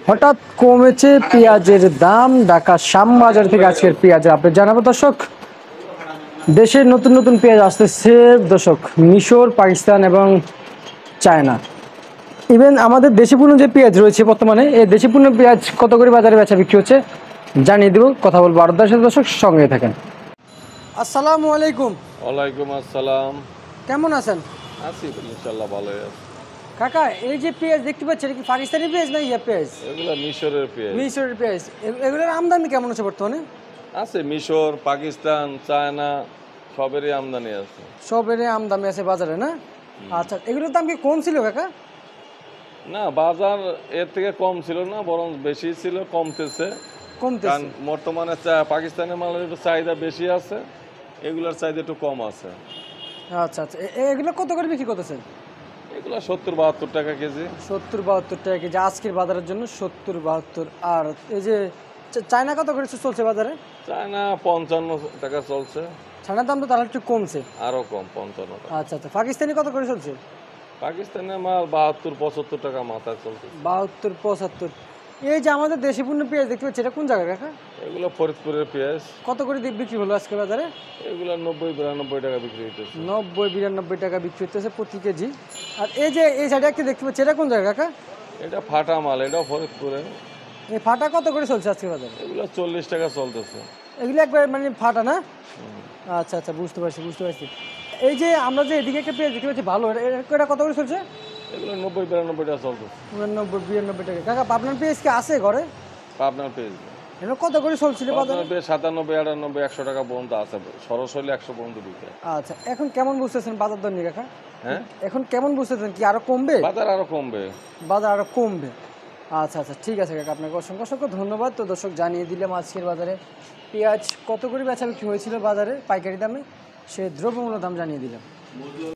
হঠাৎ কমেছে পেঁয়াজের দাম। ঢাকা শ্যামবাজার থেকে আজকের পেঁয়াজের আপডেট জানাবো দর্শক। দেশের নতুন নতুন পেঁয়াজ আসতেছে দর্শক, মিশর, পাকিস্তান এবং চায়না। ইভেন আমাদের দেশিপূর্ণ যে পেঁয়াজ রয়েছে বর্তমানে, এই দেশিপূর্ণ পেঁয়াজ কত করে বাজারে বেচা বিক্রি হচ্ছে জানিয়ে দেবো। কথা বলবো আরদার সাথে, দর্শক সঙ্গে থাকেন। আসসালামু আলাইকুম। ওয়ালাইকুম আসসালাম। কেমন আছেন? আছি ইনশাল্লাহ, ভালো আছি। কাকা, এই যে পেঁয়াজ দেখতে পাচ্ছেন, এটা কি পাকিস্তানি পেঁয়াজ না ইয়া পেঁয়াজ? এগুলা মিশরের পেঁয়াজ। মিশরের পেঁয়াজ। এগুলোর আমদানি কেমন আছে বর্তমানে? আছে মিশর, পাকিস্তান, চায়না সবেরই আমদানি আছে। সবেরই আমদানি আছে বাজারে না? আচ্ছা, এগুলোর দাম কি কম ছিল কাকা? না, বাজার এর থেকে কম ছিল না, বরং বেশি ছিল, কমতেছে। কারণ বর্তমানে পাকিস্তানের মালের একটু চাহিদা বেশি আছে, এগুলার চাহিদা একটু কম আছে। আচ্ছা আচ্ছা, এগুলো কত করে বিক্রি করতেছেন? এগুলা 70-72 টাকা কেজি। 70-72 টাকা কেজি আজকের বাজারের জন্য। 70-72। আর এই যে চায়না কত করে চলছে বাজারে? চায়না 55 টাকা চলছে। চায়নার দাম তো তাহলে একটু কমছে। আরো কম, 55 টাকা। আচ্ছা আচ্ছা, পাকিস্তানি কত করে চলছে? পাকিস্তানের মাল 72-75 টাকা মাথায় চলছে। 72-75। এই যে আমাদের দেশি পণ্য পেঁয়াজ দেখতে পাচ্ছি, এটা কোন জায়গা কাকা? এগুলো ফরিদপুরের পেঁয়াজ। কত করে বিক্রি হলো আজকে বাজারে? এগুলো 90-92 টাকা বিক্রি হইতেছে। 90-92 টাকা বিক্রি হতেছে প্রতি কেজি। আর এই যে এই সাইডে একটা দেখতে পাচ্ছি, এটা কোন জায়গা কাকা? এটা ফাটা মাল, এটাও ফরিদপুরে। এই ফাটা কত করে চলছে আজকে বাজারে? এগুলো 40 টাকা চলতেছে। এগুলো একবার মানে ফাটা না? আচ্ছা আচ্ছা, বুঝতে পারছি। এই যে আমরা যে এদিকে একটা পেঁয়াজ দেখতে পাচ্ছি ভালো, এটা কত করে চলছে? এগুলো 90-92 টাকা চলতেছে। 90-92 টাকা। কাকা, পাবনার পেঁয়াজ কি আছে ঘরে? পাবনার পেঁয়াজ এটা কত করে চলছিল বাজারে? 97-98-100 টাকা পর্যন্ত আছে, সরাসরি 100 পর্যন্ত বিক্রি। আচ্ছা, এখন কেমন বুঝতেছেন বাজার দর নিয়ে কাকা? হ্যাঁ, এখন কেমন বুঝতেছেন, কি আরো কমবে? বাজার আরো কমবে। বাজার আরো কমবে। আচ্ছা আচ্ছা, ঠিক আছে কাকা, আপনাকে অসংখ্য অসংখ্য ধন্যবাদ। তো দর্শক, জানিয়ে দিলাম আজকের বাজারে পেঁয়াজ কত করে বেচা বিক্রি হয়েছিল বাজারে পাইকারি দামে, সে দ্রব্যমূল্য দাম জানিয়ে দিলাম।